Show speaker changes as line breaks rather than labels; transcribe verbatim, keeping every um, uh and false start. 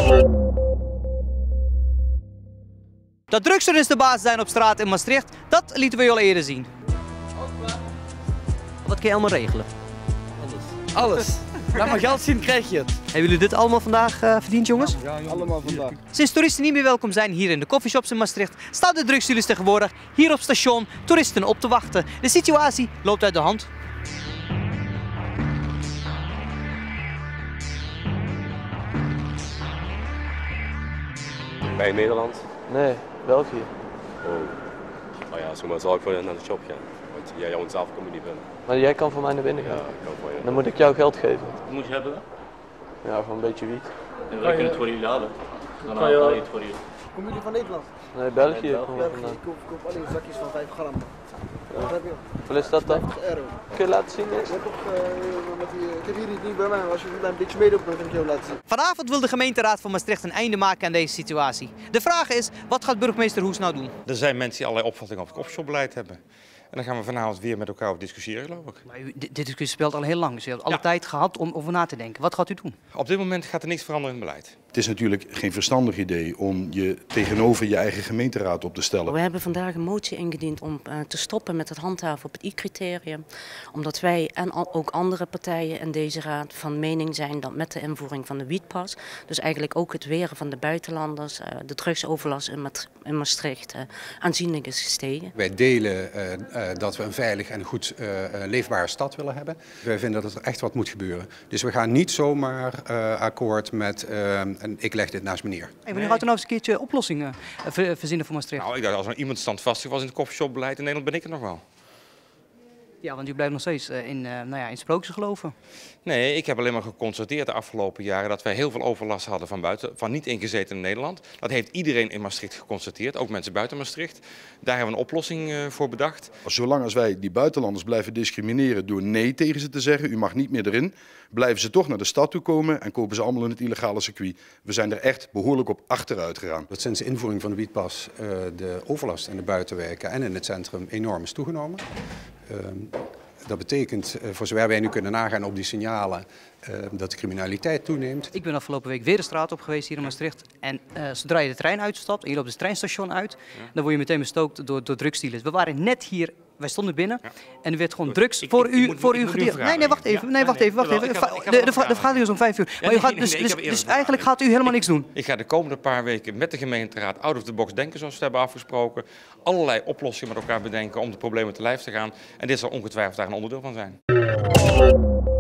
Dat drugsrunners de baas zijn op straat in Maastricht, dat lieten we je al eerder zien. Wat kun je allemaal regelen?
Alles. Alles. Laat maar geld zien, krijg je het.
Hebben jullie dit allemaal vandaag uh, verdiend, jongens?
Ja, allemaal vandaag.
Sinds toeristen niet meer welkom zijn hier in de coffeeshops in Maastricht, staan de drugsdealers tegenwoordig hier op station toeristen op te wachten. De situatie loopt uit de hand.
Ben je Nederland?
Nee, België.
Oh. Nou ja, zomaar zal ik voor je naar de shop gaan. Want jij jou zelf kom je niet binnen.
Maar jij kan voor mij naar binnen gaan?
Ja, ik kan voor je.
Dan moet ik jou geld geven.
Wat moet je hebben?
Ja, gewoon een beetje wiet.
En wij kunnen het voor jullie halen. Dan haal je het voor jullie.
Komen jullie van Nederland?
Nee, België.
Nee, België.
Kom
Ja,
ik vandaan.
ik koop, koop alleen zakjes van vijf gram. Wat heb je?
Hoeveel is dat dan?
vijftig euro.
Kun je laten zien eens?
Ik heb, ook, uh, met die, ik heb hier niet bij mij, maar als je een beetje meedoet, dan kan ik jou laten zien.
Vanavond wil de gemeenteraad van Maastricht een einde maken aan deze situatie. De vraag is, wat gaat burgemeester Hoes nou doen?
Er zijn mensen die allerlei opvattingen op het coffeeshopbeleid hebben. En daar gaan we vanavond weer met elkaar over discussiëren, geloof ik.
Maar u, dit discussie speelt al heel lang, dus u hebt alle
Ja.
tijd gehad om over na te denken. Wat gaat u doen?
Op dit moment gaat er niks veranderen in het beleid.
Het is natuurlijk geen verstandig idee om je tegenover je eigen gemeenteraad op te stellen.
We hebben vandaag een motie ingediend om uh, te stoppen met het handhaven op het I-criterium. Omdat wij en al, ook andere partijen in deze raad van mening zijn dat met de invoering van de wietpas, dus eigenlijk ook het weren van de buitenlanders, uh, de drugsoverlast in, Mat in Maastricht uh, aanzienlijk is gestegen.
Wij delen uh, uh, dat we een veilig en goed uh, leefbare stad willen hebben. Wij vinden dat er echt wat moet gebeuren. Dus we gaan niet zomaar uh, akkoord met uh, en ik leg dit naast me neer.
Hey, wanneer gaat u nou eens een keertje oplossingen uh, ver verzinnen voor Maastricht?
Nou, ik dacht, als er iemand standvastig was in het coffeeshopbeleid in Nederland, ben ik er nog wel.
Ja, want u blijft nog steeds uh, in, uh, nou ja, in sprookjes geloven.
Nee, ik heb alleen maar geconstateerd de afgelopen jaren dat wij heel veel overlast hadden van, buiten, van niet ingezeten in Nederland. Dat heeft iedereen in Maastricht geconstateerd, ook mensen buiten Maastricht. Daar hebben we een oplossing uh, voor bedacht.
Zolang als wij die buitenlanders blijven discrimineren door nee tegen ze te zeggen, u mag niet meer erin, blijven ze toch naar de stad toe komen en kopen ze allemaal in het illegale circuit. We zijn er echt behoorlijk op achteruit gegaan.
Dat sinds de invoering van de wietpas uh, de overlast in de buitenwijken en in het centrum enorm is toegenomen. Uh, dat betekent, uh, voor zover wij nu kunnen nagaan op die signalen, uh, dat de criminaliteit toeneemt.
Ik ben afgelopen week weer de straat op geweest hier in Maastricht. En uh, zodra je de trein uitstapt en je loopt het treinstation uit, ja. dan word je meteen bestookt door, door drugsdealers. We waren net hier, wij stonden binnen ja. en er werd gewoon Goed. drugs ik, voor ik, u, moet, voor u gedeeld. Nee, nee, wacht even, nee, wacht even, wacht even. De, de, de vergadering is om vijf uur. Maar u gaat, dus, dus, dus eigenlijk gaat u helemaal niks doen.
Ik ga de komende paar weken met de gemeenteraad out of the box denken, zoals we het hebben afgesproken. Allerlei oplossingen met elkaar bedenken om de problemen te lijf te gaan. En dit zal ongetwijfeld daar een onderdeel van zijn.